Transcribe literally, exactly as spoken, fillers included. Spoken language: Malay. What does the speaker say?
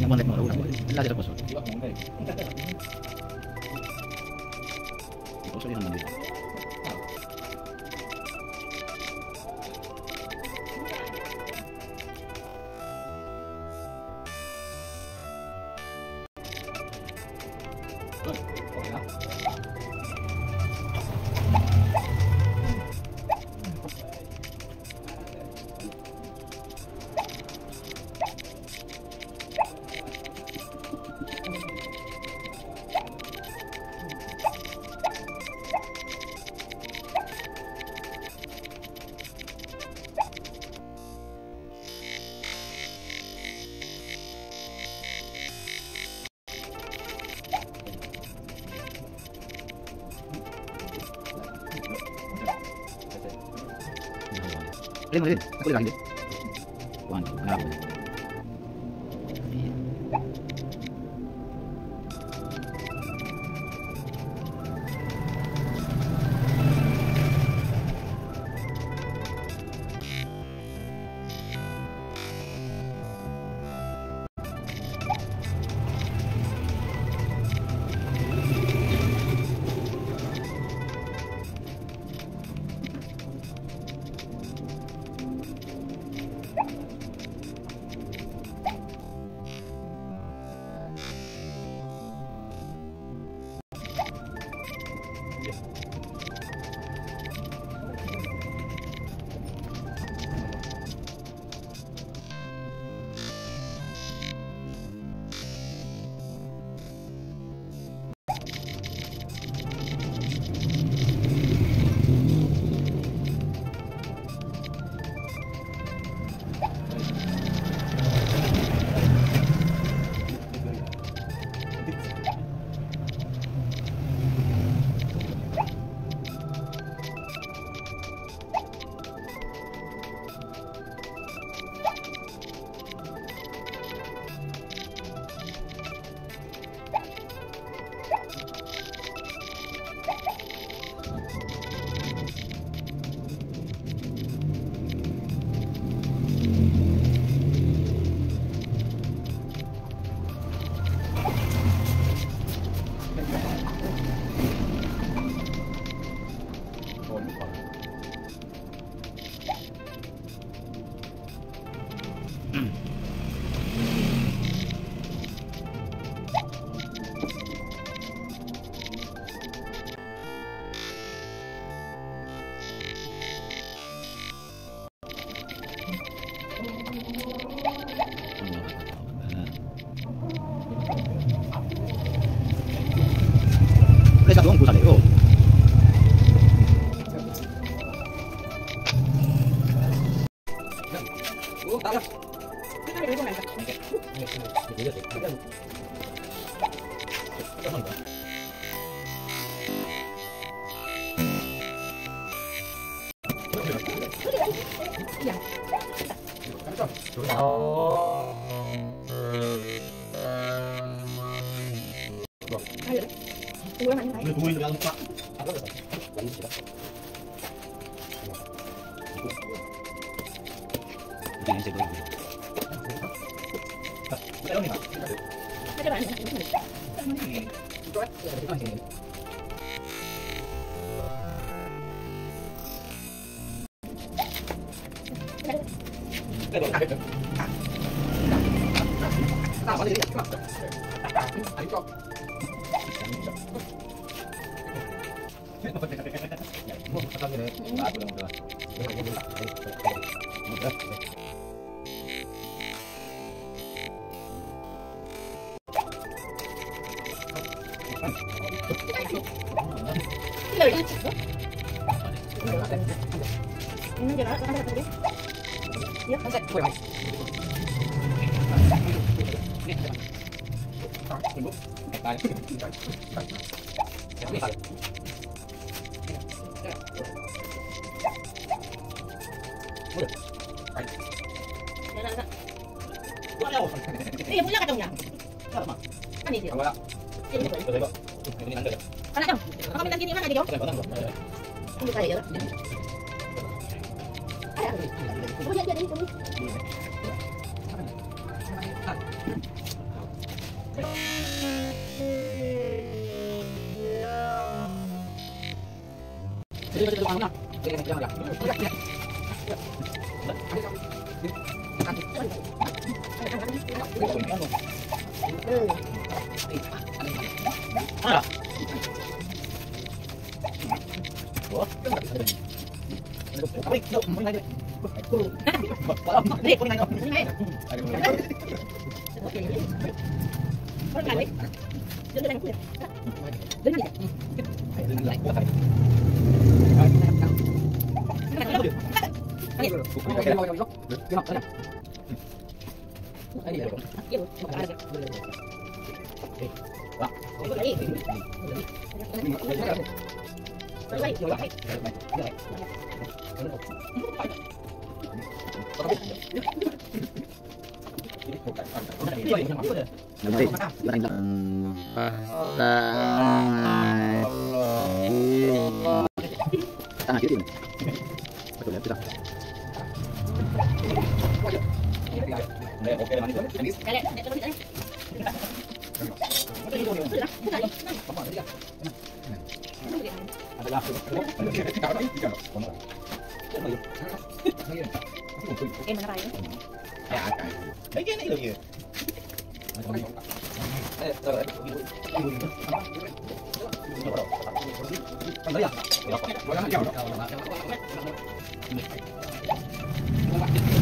Yang bonnet mo, ulang mo. Lagi sa puso. Puso din naman dito. Alin mo din? Ako din lagi din. One, hanap mo din. Kaya sa doon ko sa leo. Oh, tara. Kita may ko nanta. Okay. Oh. Ulang aja. Udah tungguin dalam pak. Apa itu? Lagi sudah. Jangan saya dulu. Kita ini, Pak. Ada mana? Itu kan? Itu kan sini. Kita boleh kaget. Nah, balik dia. Ayo. Eh, punya kacang ya? Mana itu? Enggak. Ini itu. Itu. Ini anda ya. Mana dong? Kamu minta gini mana dia? Ini saya ya. Ada. Oh, ya, ya, ini. Nanti lain tangan kiri. Betul ya, kita. Em mana raya? Đấy cái này được gì? Đấy à?